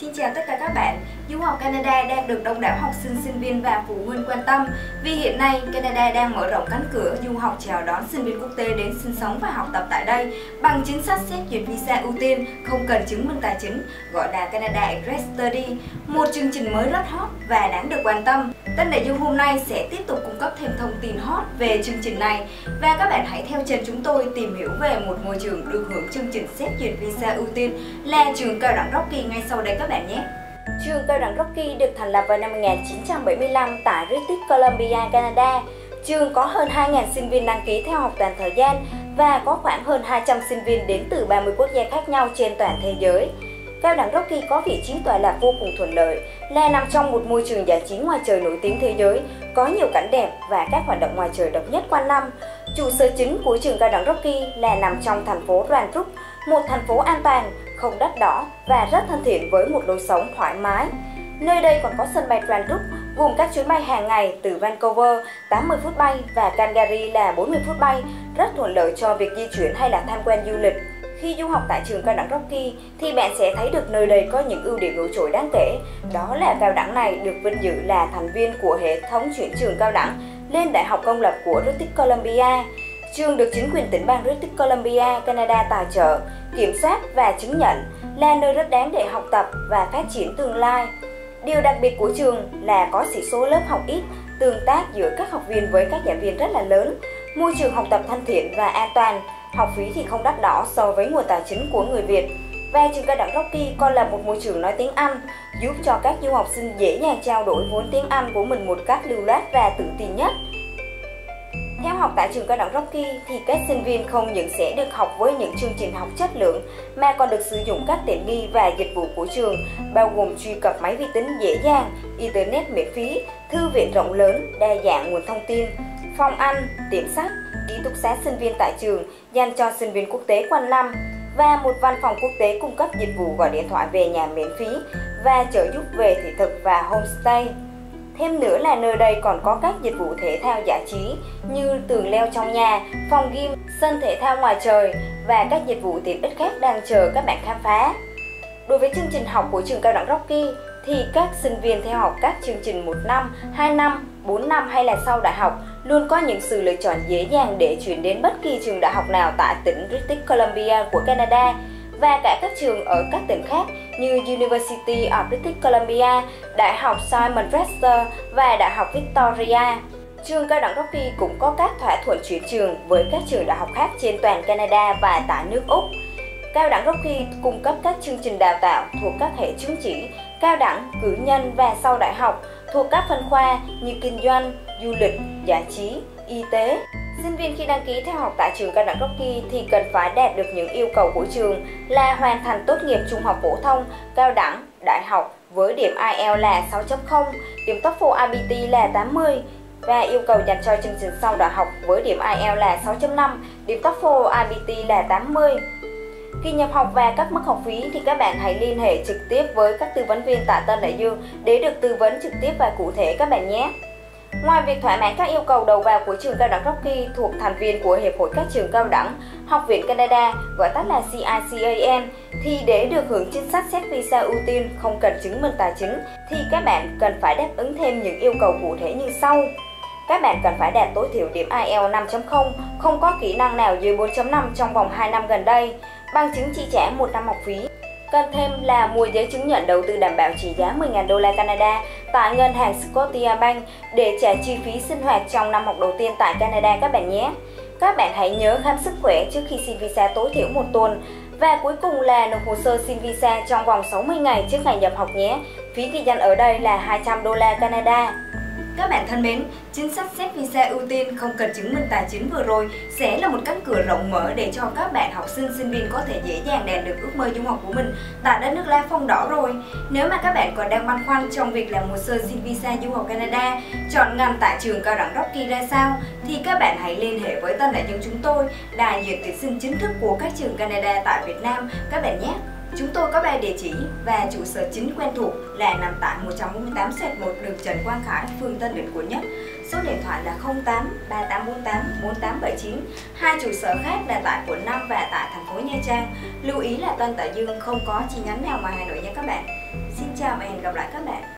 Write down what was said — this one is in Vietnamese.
Xin chào tất cả các bạn. Du học Canada đang được đông đảo học sinh, sinh viên và phụ huynh quan tâm vì hiện nay Canada đang mở rộng cánh cửa du học chào đón sinh viên quốc tế đến sinh sống và học tập tại đây bằng chính sách xét duyệt visa ưu tiên, không cần chứng minh tài chính, gọi là Canada Express Study, một chương trình mới rất hot và đáng được quan tâm. Tân Đại Dương hôm nay sẽ tiếp tục cung cấp thêm thông tin hot về chương trình này và các bạn hãy theo chân chúng tôi tìm hiểu về một ngôi trường được hưởng chương trình xét duyệt visa ưu tiên là trường Cao đẳng Rocky ngay sau đây các bạn nhé. Trường Cao đẳng Rocky được thành lập vào năm 1975 tại British Columbia, Canada. Trường có hơn 2.000 sinh viên đăng ký theo học toàn thời gian và có khoảng hơn 200 sinh viên đến từ 30 quốc gia khác nhau trên toàn thế giới. Cao đẳng Rocky có vị trí tọa lạc vô cùng thuận lợi, là nằm trong một môi trường giải trí ngoài trời nổi tiếng thế giới, có nhiều cảnh đẹp và các hoạt động ngoài trời độc nhất quanh năm. Trụ sở chính của trường Cao đẳng Rocky là nằm trong thành phố Rantoul, một thành phố an toàn, không đắt đỏ và rất thân thiện với một lối sống thoải mái. Nơi đây còn có sân bay Rantoul gồm các chuyến bay hàng ngày từ Vancouver 80 phút bay và Calgary là 40 phút bay, rất thuận lợi cho việc di chuyển hay là tham quan du lịch. Khi du học tại trường Cao đẳng Rocky thì bạn sẽ thấy được nơi đây có những ưu điểm nổi trội đáng kể. Đó là cao đẳng này được vinh dự là thành viên của hệ thống chuyển trường cao đẳng lên Đại học công lập của British Columbia. Trường được chính quyền tỉnh bang British Columbia, Canada tài trợ, kiểm soát và chứng nhận, là nơi rất đáng để học tập và phát triển tương lai. Điều đặc biệt của trường là có sĩ số lớp học ít, tương tác giữa các học viên với các giảng viên rất là lớn, môi trường học tập thân thiện và an toàn, học phí thì không đắt đỏ so với nguồn tài chính của người Việt. Và trường Cao đẳng Rocky còn là một môi trường nói tiếng Anh, giúp cho các du học sinh dễ dàng trao đổi vốn tiếng Anh của mình một cách lưu loát và tự tin nhất. Theo học tại trường Cao đẳng Rocky thì các sinh viên không những sẽ được học với những chương trình học chất lượng mà còn được sử dụng các tiện nghi và dịch vụ của trường, bao gồm truy cập máy vi tính dễ dàng, internet miễn phí, thư viện rộng lớn, đa dạng nguồn thông tin, phòng ăn, tiệm sách, ký túc xá sinh viên tại trường dành cho sinh viên quốc tế quanh năm và một văn phòng quốc tế cung cấp dịch vụ gọi điện thoại về nhà miễn phí và trợ giúp về thị thực và homestay. Thêm nữa là nơi đây còn có các dịch vụ thể thao giải trí như tường leo trong nhà, phòng gym, sân thể thao ngoài trời và các dịch vụ tiện ích khác đang chờ các bạn khám phá. Đối với chương trình học của trường Cao đẳng Rocky thì các sinh viên theo học các chương trình 1 năm, 2 năm, 4 năm hay là sau đại học luôn có những sự lựa chọn dễ dàng để chuyển đến bất kỳ trường đại học nào tại tỉnh British Columbia của Canada và cả các trường ở các tỉnh khác như University of British Columbia, Đại học Simon Fraser và Đại học Victoria. Trường Cao đẳng Rocky cũng có các thỏa thuận chuyển trường với các trường đại học khác trên toàn Canada và tại nước Úc. Cao đẳng Rocky cung cấp các chương trình đào tạo thuộc các hệ chứng chỉ, cao đẳng, cử nhân và sau đại học thuộc các phân khoa như kinh doanh, du lịch, giải trí, y tế. Sinh viên khi đăng ký theo học tại trường Cao đẳng Rocky thì cần phải đạt được những yêu cầu của trường là hoàn thành tốt nghiệp trung học phổ thông, cao đẳng, đại học với điểm IELTS là 6.0, điểm TOEFL IBT là 80 và yêu cầu dành cho chương trình sau đại học với điểm IELTS là 6.5, điểm TOEFL IBT là 80. Khi nhập học và các mức học phí thì các bạn hãy liên hệ trực tiếp với các tư vấn viên tại Tân Đại Dương để được tư vấn trực tiếp và cụ thể các bạn nhé. Ngoài việc thỏa mãn các yêu cầu đầu vào của trường Cao đẳng Rocky thuộc thành viên của Hiệp hội các trường cao đẳng, Học viện Canada, gọi tắt là CICAN, thì để được hưởng chính sách xét visa ưu tiên không cần chứng minh tài chính thì các bạn cần phải đáp ứng thêm những yêu cầu cụ thể như sau. Các bạn cần phải đạt tối thiểu điểm IELTS 5.0, không có kỹ năng nào dưới 4.5 trong vòng 2 năm gần đây, bằng chứng chi trả 1 năm học phí. Cần thêm là mua giấy chứng nhận đầu tư đảm bảo trị giá 10.000 đô la Canada tại ngân hàng Scotiabank để trả chi phí sinh hoạt trong năm học đầu tiên tại Canada các bạn nhé. Các bạn hãy nhớ khám sức khỏe trước khi xin visa tối thiểu 1 tuần. Và cuối cùng là nộp hồ sơ xin visa trong vòng 60 ngày trước ngày nhập học nhé. Phí ghi danh ở đây là 200 đô la Canada. Các bạn thân mến, chính sách xét visa ưu tiên không cần chứng minh tài chính vừa rồi sẽ là một cánh cửa rộng mở để cho các bạn học sinh, sinh viên có thể dễ dàng đạt được ước mơ du học của mình tại đất nước La Phong đỏ rồi. Nếu mà các bạn còn đang băn khoăn trong việc làm hồ sơ xin visa du học Canada, chọn ngành tại trường Cao đẳng Rocky ra sao, thì các bạn hãy liên hệ với Tân Đại Dương chúng tôi, đại diện tuyển sinh chính thức của các trường Canada tại Việt Nam các bạn nhé. Chúng tôi có 3 địa chỉ và trụ sở chính quen thuộc là nằm tại 148/1 đường Trần Quang Khải, phường Tân Định, quận Nhất. Số điện thoại là 08 3848 4879. Hai trụ sở khác là tại quận 5 và tại thành phố Nha Nha Trang. Lưu ý là Tân Tả Dương không có chi nhánh nào ngoài Hà Nội nha các bạn. Xin chào và hẹn gặp lại các bạn.